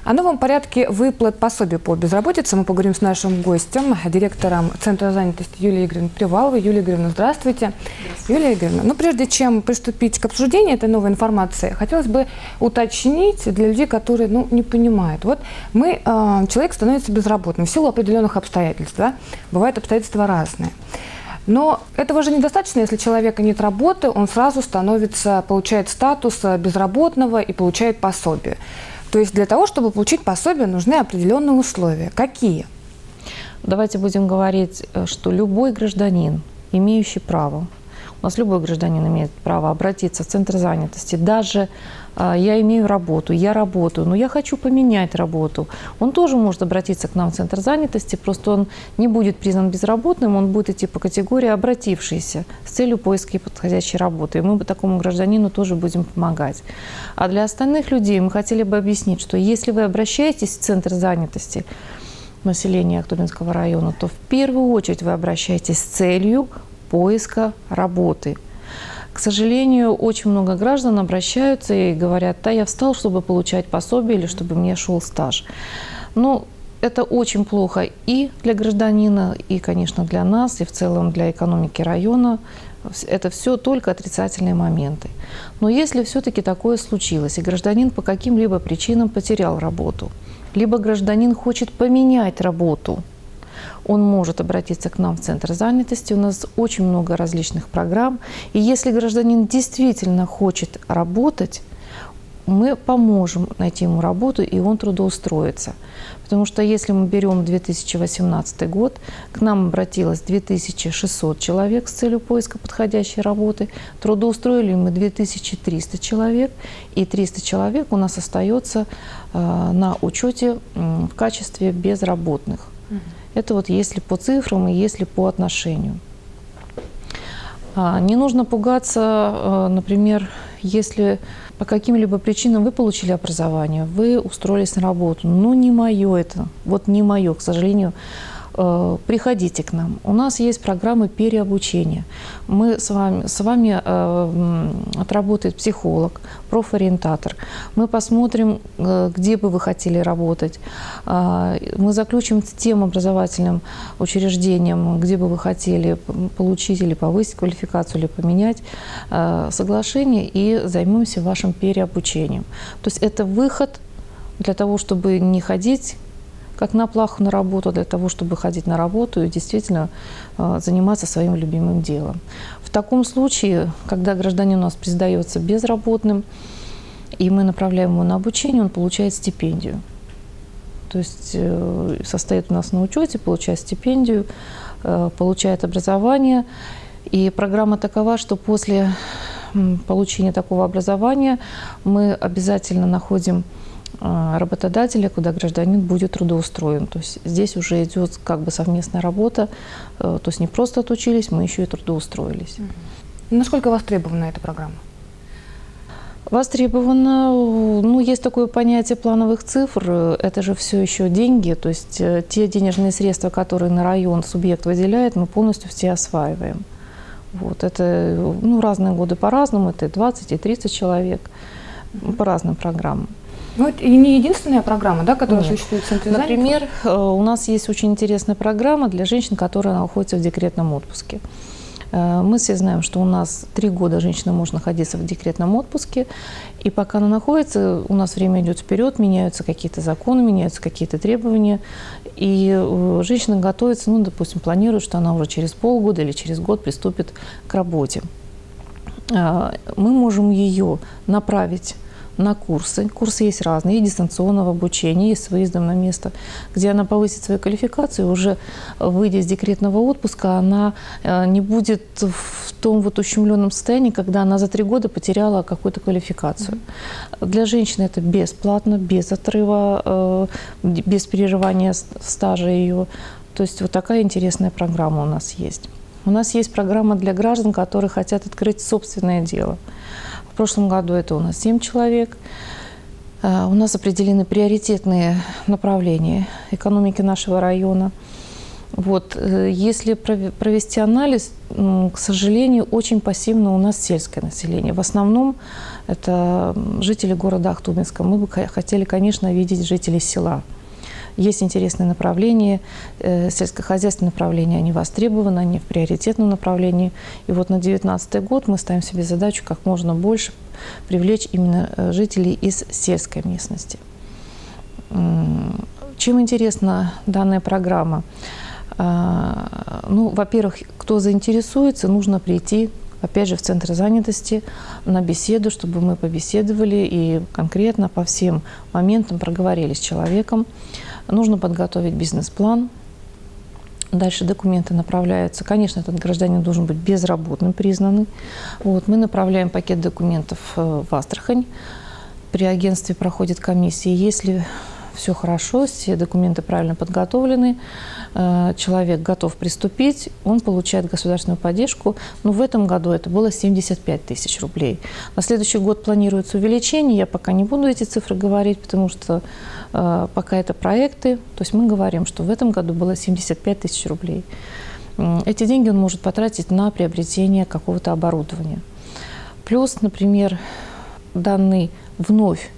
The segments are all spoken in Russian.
О новом порядке выплат пособий по безработице мы поговорим с нашим гостем, директором Центра занятости Юлией Игоревной Приваловой. Юлия Игоревна, здравствуйте. Юлия Игоревна, прежде чем приступить к обсуждению этой новой информации, хотелось бы уточнить для людей, которые не понимают. Вот человек становится безработным в силу определенных обстоятельств. Да? Бывают обстоятельства разные. Но этого же недостаточно, если человека нет работы, он сразу получает статус безработного и получает пособие. То есть для того, чтобы получить пособие, нужны определенные условия. Какие? Давайте будем говорить, что любой гражданин, имеющий право, у нас любой гражданин имеет право обратиться в Центр занятости. Даже я имею работу, я работаю, но я хочу поменять работу. Он тоже может обратиться к нам в Центр занятости, просто он не будет признан безработным, он будет идти по категории обратившийся с целью поиска подходящей работы. И мы такому гражданину тоже будем помогать. А для остальных людей мы хотели бы объяснить, что если вы обращаетесь в Центр занятости населения Ахтубинского района, то в первую очередь вы обращаетесь с целью поиска работы. К сожалению, очень много граждан обращаются и говорят: да, я встал, чтобы получать пособие или чтобы мне шел стаж. Но это очень плохо и для гражданина, и, конечно, для нас, и в целом для экономики района. Это все только отрицательные моменты. Но если все-таки такое случилось, и гражданин по каким-либо причинам потерял работу, либо гражданин хочет поменять работу, он может обратиться к нам в Центр занятости. У нас очень много различных программ. И если гражданин действительно хочет работать, мы поможем найти ему работу, и он трудоустроится. Потому что если мы берем 2018 год, к нам обратилось 2600 человек с целью поиска подходящей работы. Трудоустроили мы 2300 человек, и 300 человек у нас остается на учете в качестве безработных. Это вот если по цифрам и если по отношению. Не нужно пугаться, например, если по каким-либо причинам вы получили образование, вы устроились на работу. Ну, не мое это, вот не мое, к сожалению. Приходите к нам. У нас есть программы переобучения. Мы с вами отработает психолог, профориентатор. Мы посмотрим, где бы вы хотели работать. Мы заключим с тем образовательным учреждением, где бы вы хотели получить или повысить квалификацию, или поменять соглашение, и займемся вашим переобучением. То есть это выход для того, чтобы не ходить как на плаху на работу, для того, чтобы ходить на работу и действительно заниматься своим любимым делом. В таком случае, когда гражданин у нас признается безработным, и мы направляем его на обучение, он получает стипендию. То есть состоит у нас на учете, получает стипендию, получает образование. И программа такова, что после получения такого образования мы обязательно находим работодателя, куда гражданин будет трудоустроен. То есть здесь уже идет как бы совместная работа. То есть не просто отучились, мы еще и трудоустроились. Насколько востребована эта программа? Востребовано. Есть такое понятие плановых цифр. Это же все еще деньги. То есть те денежные средства, которые на район субъект выделяет, мы полностью все осваиваем. Вот. Это разные годы по-разному. Это и 20, и 30 человек. По разным программам. И не единственная программа, да, которая существует в Центре занятости? Например, у нас есть очень интересная программа для женщин, которые находятся в декретном отпуске. Мы все знаем, что у нас 3 года женщина может находиться в декретном отпуске, и пока она находится, у нас время идет вперед, меняются какие-то законы, меняются какие-то требования, и женщина готовится, допустим, планирует, что она уже через полгода или через год приступит к работе. Мы можем ее направить на курсы. Курсы есть разные, и дистанционного обучения, и с выездом на место, где она повысит свою квалификацию, уже выйдя из декретного отпуска, она не будет в том ущемленном состоянии, когда она за 3 года потеряла какую-то квалификацию. Для женщины это бесплатно, без отрыва, без перерывания стажа ее. То есть вот такая интересная программа у нас есть. У нас есть программа для граждан, которые хотят открыть собственное дело. В прошлом году это у нас 7 человек. У нас определены приоритетные направления экономики нашего района. Вот, если провести анализ, к сожалению, очень пассивно у нас сельское население. В основном это жители города Ахтубинска. Мы бы хотели, конечно, видеть жителей села. Есть интересные направления, сельскохозяйственные направления, они востребованы, они в приоритетном направлении. И вот на 2019 год мы ставим себе задачу как можно больше привлечь именно жителей из сельской местности. Чем интересна данная программа? Ну, во-первых, кто заинтересуется, нужно прийти, опять же, в Центр занятости на беседу, чтобы мы побеседовали и конкретно по всем моментам проговорили с человеком. Нужно подготовить бизнес-план. Дальше документы направляются. Конечно, этот гражданин должен быть безработным признанный. Вот, мы направляем пакет документов в Астрахань. При агентстве проходит комиссия. Если все хорошо, все документы правильно подготовлены, человек готов приступить, он получает государственную поддержку. Но в этом году это было 75 тысяч рублей. На следующий год планируется увеличение. Я пока не буду эти цифры говорить, потому что пока это проекты. То есть мы говорим, что в этом году было 75 тысяч рублей. Эти деньги он может потратить на приобретение какого-то оборудования. Плюс, например, данный вновь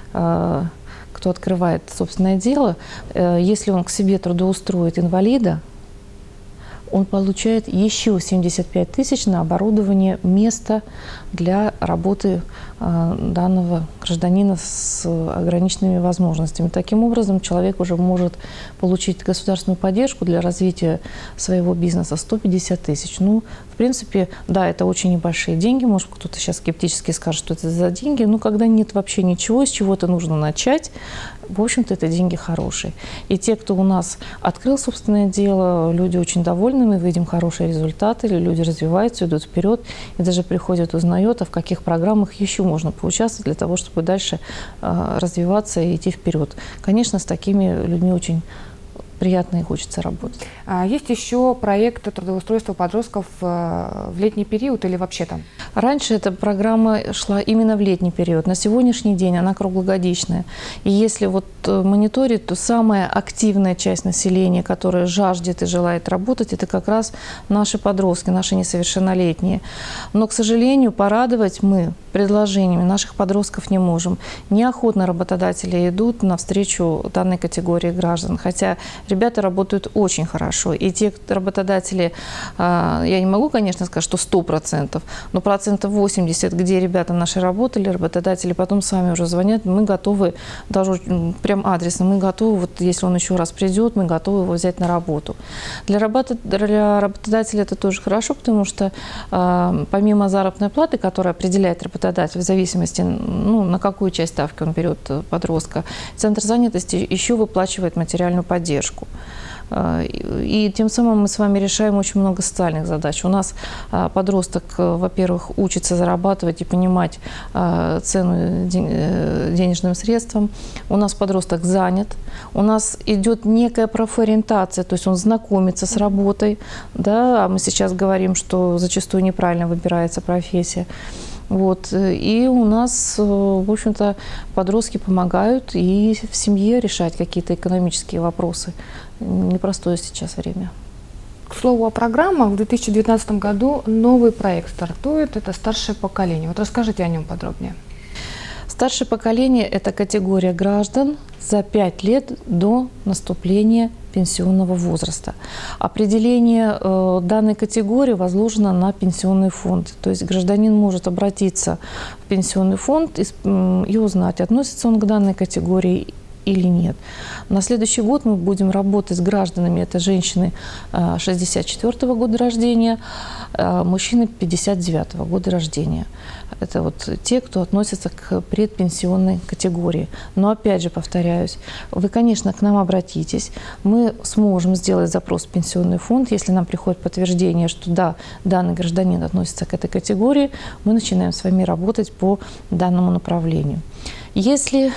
кто открывает собственное дело, если он к себе трудоустроит инвалида, он получает еще 75 тысяч на оборудование места для работы данного гражданина с ограниченными возможностями. Таким образом, человек уже может получить государственную поддержку для развития своего бизнеса 150 тысяч. Ну, в принципе, да, это очень небольшие деньги. Может, кто-то сейчас скептически скажет, что это за деньги. Но когда нет вообще ничего, с чего-то нужно начать, в общем-то, это деньги хорошие. И те, кто у нас открыл собственное дело, люди очень довольны, мы видим хорошие результаты, люди развиваются, идут вперед, и даже приходят, узнают, а в каких программах еще можно поучаствовать для того, чтобы дальше развиваться и идти вперед. Конечно, с такими людьми очень приятно и хочется работать. Есть еще проекты трудоустройства подростков в летний период или вообще там? Раньше эта программа шла именно в летний период. На сегодняшний день она круглогодичная. И если вот мониторить, то самая активная часть населения, которая жаждет и желает работать, это как раз наши подростки, наши несовершеннолетние. Но, к сожалению, порадовать мы предложениями наших подростков не можем. Неохотно работодатели идут навстречу данной категории граждан. Хотя ребята работают очень хорошо. И те работодатели, я не могу, конечно, сказать, что 100%, но 80%, где ребята наши работали, работодатели потом сами уже звонят, мы готовы, даже прям адресно, мы готовы, вот если он еще раз придет, мы готовы его взять на работу. Для работодателя это тоже хорошо, потому что помимо заработной платы, которая определяет работодатель в зависимости, ну, на какую часть ставки он берет подростка, Центр занятости еще выплачивает материальную поддержку. И тем самым мы с вами решаем очень много социальных задач. У нас подросток, во-первых, учится зарабатывать и понимать цену денежным средствам. У нас подросток занят. У нас идет некая профориентация, то есть он знакомится с работой. Да? А мы сейчас говорим, что зачастую неправильно выбирается профессия. Вот. И у нас, в общем-то, подростки помогают и в семье решать какие-то экономические вопросы. Непростое сейчас время. К слову о программах, в 2019 году новый проект стартует, это «Старшее поколение». Вот расскажите о нем подробнее. Старшее поколение – это категория граждан за 5 лет до наступления пенсионного возраста. Определение данной категории возложено на пенсионный фонд. То есть гражданин может обратиться в пенсионный фонд и узнать, относится он к данной категории или нет. На следующий год мы будем работать с гражданами. Это женщины 64-го года рождения, мужчины 59-го года рождения. Это вот те, кто относится к предпенсионной категории. Но опять же повторяюсь, вы, конечно, к нам обратитесь. Мы сможем сделать запрос в пенсионный фонд. Если нам приходит подтверждение, что да, данный гражданин относится к этой категории, мы начинаем с вами работать по данному направлению. Если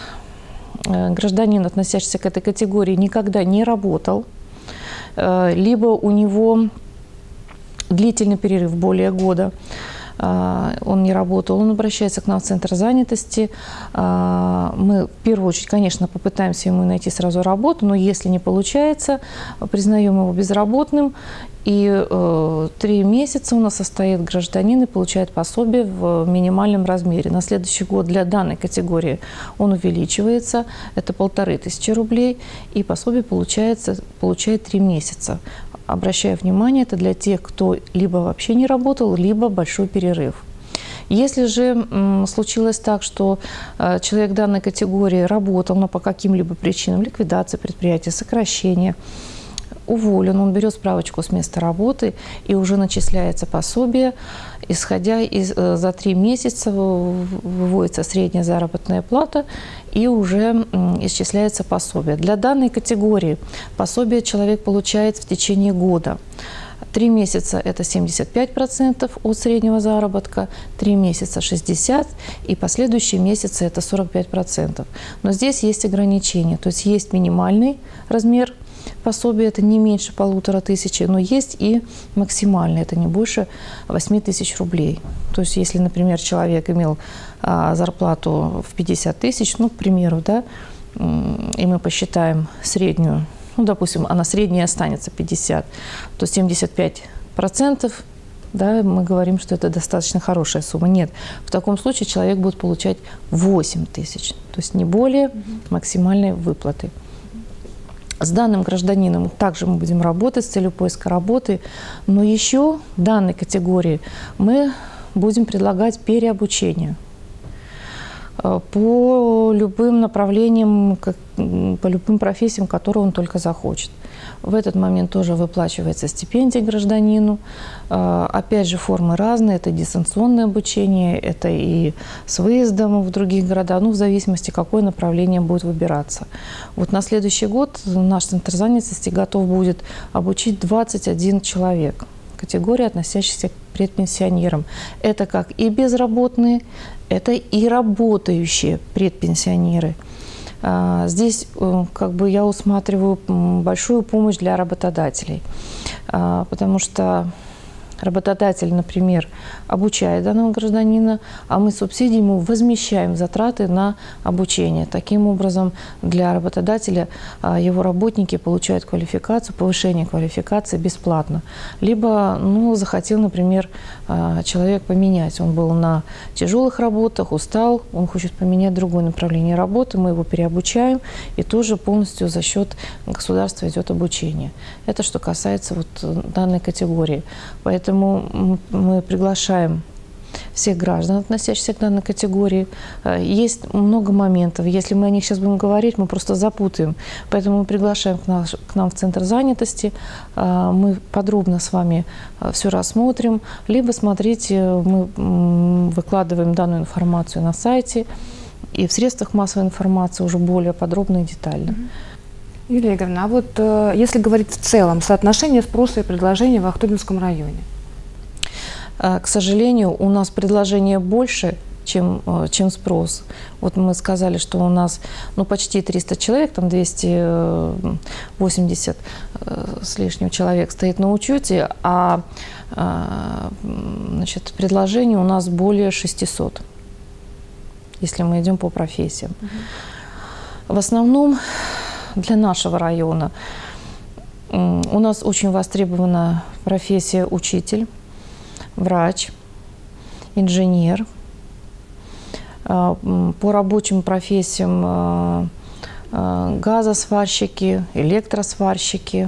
гражданин, относящийся к этой категории, никогда не работал, либо у него длительный перерыв более года, он не работал, он обращается к нам в центр занятости. Мы в первую очередь, конечно, попытаемся ему найти сразу работу, но если не получается, признаем его безработным. И 3 месяца у нас состоит гражданин и получает пособие в минимальном размере. На следующий год для данной категории он увеличивается, это 1500 рублей, и пособие получает 3 месяца. Обращаю внимание, это для тех, кто либо вообще не работал, либо большой перерыв. Если же случилось так, что человек данной категории работал, но по каким-либо причинам, ликвидации предприятия, сокращения, уволен, он берет справочку с места работы и уже начисляется пособие, исходя за 3 месяца выводится средняя заработная плата и уже исчисляется пособие. Для данной категории пособие человек получает в течение года. 3 месяца – это 75% от среднего заработка, 3 месяца – 60%, и последующие месяцы – это 45%. Но здесь есть ограничения, то есть есть минимальный размер пособие, это не меньше 1500, но есть и максимальное, это не больше 8000 рублей. То есть если, например, человек имел зарплату в 50 тысяч, ну, к примеру, да, и мы посчитаем среднюю, ну, допустим, она средняя останется 50, то 75%, да, мы говорим, что это достаточно хорошая сумма. Нет, в таком случае человек будет получать 8000, то есть не более максимальной выплаты. С данным гражданином также мы будем работать с целью поиска работы, но еще в данной категории мы будем предлагать переобучение по любым направлениям, по любым профессиям, которые он только захочет. В этот момент тоже выплачивается стипендия гражданину. Опять же, формы разные. Это дистанционное обучение, это и с выездом в другие города, ну, в зависимости, какое направление будет выбираться. Вот на следующий год наш центр занятости готов будет обучить 21 человек. Категории, относящиеся к предпенсионерам. Это как и безработные, это и работающие предпенсионеры. Здесь как бы я усматриваю большую помощь для работодателей, потому что работодатель, например, обучает данного гражданина, а мы субсидии ему возмещаем затраты на обучение. Таким образом, для работодателя его работники получают квалификацию, повышение квалификации бесплатно. Либо, ну, захотел, например, человек поменять. Он был на тяжелых работах, устал, он хочет поменять другое направление работы, мы его переобучаем, и тоже полностью за счет государства идет обучение. Это что касается вот данной категории. Поэтому мы приглашаем всех граждан, относящихся к данной категории. Есть много моментов. Если мы о них сейчас будем говорить, мы просто запутаем. Поэтому мы приглашаем к нам в центр занятости. Мы подробно с вами все рассмотрим. Либо смотрите, мы выкладываем данную информацию на сайте и в средствах массовой информации уже более подробно и детально. Юлия Игоревна, а вот если говорить в целом, соотношение спроса и предложения в Ахтубинском районе? К сожалению, у нас предложение больше, чем спрос. Вот мы сказали, что у нас почти 300 человек, там 280 с лишним человек стоит на учете, а значит, предложений у нас более 600, если мы идем по профессиям. В основном для нашего района у нас очень востребована профессия учитель, врач, инженер. По рабочим профессиям газосварщики, электросварщики.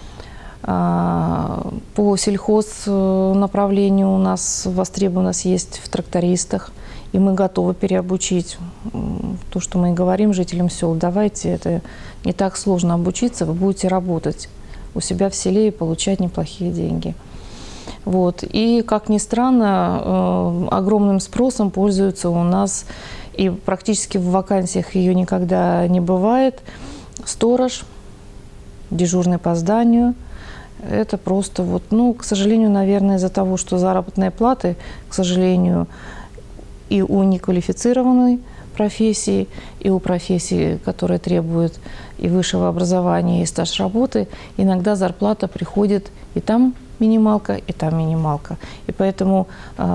По сельхознаправлению у нас востребованность есть в трактористах, и мы готовы переобучить. То, что мы и говорим жителям сел, давайте, это не так сложно обучиться, вы будете работать у себя в селе и получать неплохие деньги. Вот. И, как ни странно, огромным спросом пользуются у нас, и практически в вакансиях ее никогда не бывает, сторож, дежурный по зданию. Это просто вот, к сожалению, наверное, из-за того, что заработные платы, к сожалению, и у неквалифицированной профессии, и у профессии, которая требует и высшего образования, и стаж работы, иногда зарплата приходит и там минималка, и там минималка. И поэтому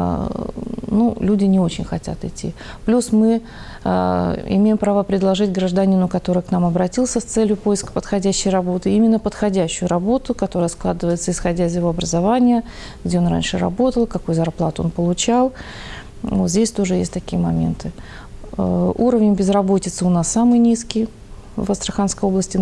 люди не очень хотят идти. Плюс мы имеем право предложить гражданину, который к нам обратился с целью поиска подходящей работы, именно подходящую работу, которая складывается исходя из его образования, где он раньше работал, какую зарплату он получал. Вот здесь тоже есть такие моменты. Уровень безработицы у нас самый низкий. В Астраханской области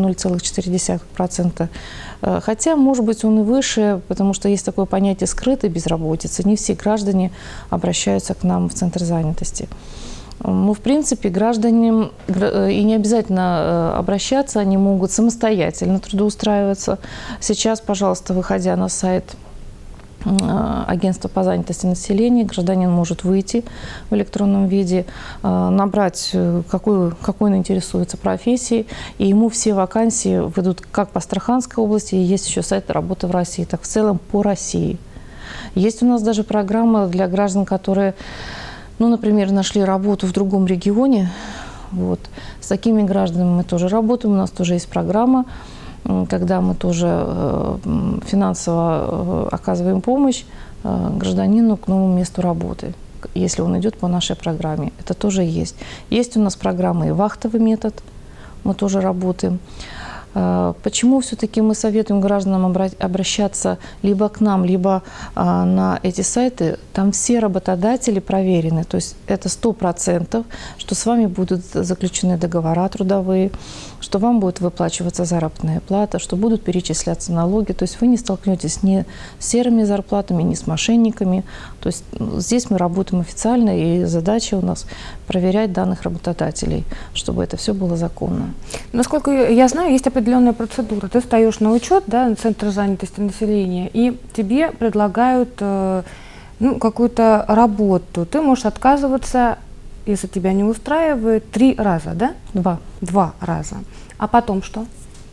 0,4%. Хотя, может быть, он и выше, потому что есть такое понятие скрытой безработицы. Не все граждане обращаются к нам в Центр занятости. Ну, в принципе, гражданам и не обязательно обращаться, они могут самостоятельно трудоустраиваться. Сейчас, пожалуйста, выходя на сайт Агентства по занятости населения, гражданин может выйти в электронном виде, набрать, какой он интересуется профессией, и ему все вакансии выйдут как по Астраханской области, и есть еще сайт «Работа в России», так в целом по России. Есть у нас даже программа для граждан, которые, например, нашли работу в другом регионе. Вот. С такими гражданами мы тоже работаем, у нас тоже есть программа, когда мы тоже финансово оказываем помощь гражданину к новому месту работы, если он идет по нашей программе. Это тоже есть. Есть у нас программа и вахтовый метод, мы тоже работаем. Почему все-таки мы советуем гражданам обращаться либо к нам, либо на эти сайты? Там все работодатели проверены, то есть это 100%, что с вами будут заключены договора трудовые, что вам будет выплачиваться заработная плата, что будут перечисляться налоги. То есть вы не столкнетесь ни с серыми зарплатами, ни с мошенниками. То есть здесь мы работаем официально, и задача у нас проверять данных работодателей, чтобы это все было законно. Насколько я знаю, есть определенная процедура. Ты встаешь на учет, да, на Центр занятости населения, и тебе предлагают какую-то работу. Ты можешь отказываться, если тебя не устраивает, 3 раза, да? 2 раза. А потом что?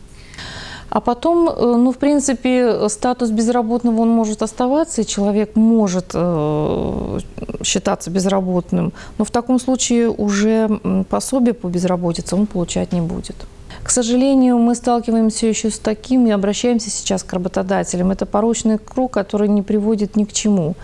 А потом, в принципе, статус безработного, он может оставаться, и человек может считаться безработным, но в таком случае уже пособие по безработице он получать не будет. К сожалению, мы сталкиваемся еще с таким и обращаемся сейчас к работодателям. Это порочный круг, который не приводит ни к чему.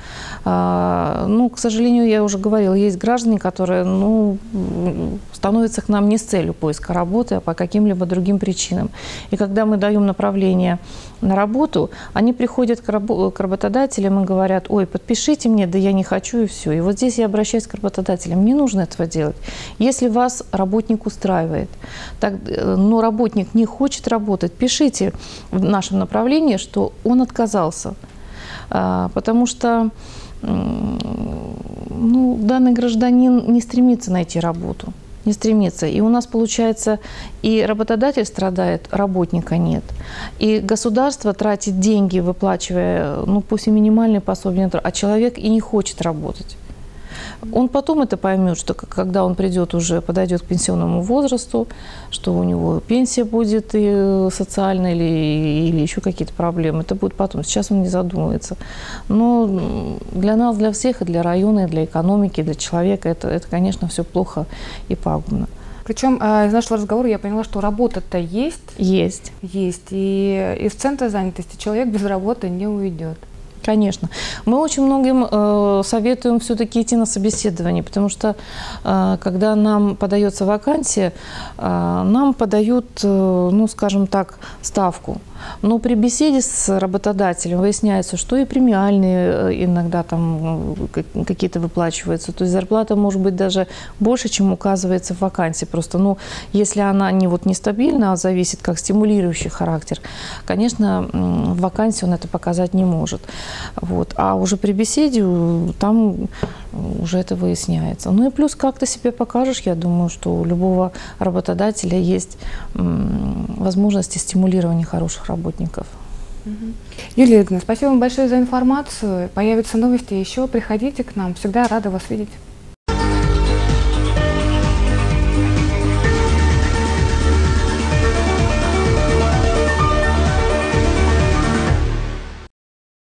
К сожалению, я уже говорила, есть граждане, которые становятся к нам не с целью поиска работы, а по каким-либо другим причинам. И когда мы даем направление на работу, они приходят к работодателям и говорят: ой, подпишите мне, да я не хочу, и все. И вот здесь я обращаюсь к работодателям: не нужно этого делать. Если вас работник устраивает, но работник не хочет работать, пишите в нашем направлении, что он отказался. Потому что данный гражданин не стремится найти работу. Не стремится. И у нас получается, и работодатель страдает, работника нет. И государство тратит деньги, выплачивая, пусть и минимальные пособия, а человек и не хочет работать. Он потом это поймет, что когда он подойдет к пенсионному возрасту, что у него пенсия будет и социальная или еще какие-то проблемы. Это будет потом. Сейчас он не задумывается. Но для нас, для всех, и для района, и для экономики, и для человека это, конечно, все плохо и пагубно. Причем из нашего разговора я поняла, что работа-то есть. Есть. И из Центра занятости человек без работы не уйдет. Конечно. Мы очень многим советуем все-таки идти на собеседование, потому что когда нам подается вакансия, нам подают, скажем так, ставку. Но при беседе с работодателем выясняется, что и премиальные иногда там какие-то выплачиваются. То есть зарплата может быть даже больше, чем указывается в вакансии. Просто, если она не стабильна, а зависит как стимулирующий характер, конечно, в вакансии он это показать не может. Вот. А уже при беседе там уже это выясняется. И плюс как ты себя покажешь, я думаю, что у любого работодателя есть возможности стимулирования хороших работников. Юлия Игоревна, спасибо вам большое за информацию. Появятся новости еще, приходите к нам. Всегда рада вас видеть.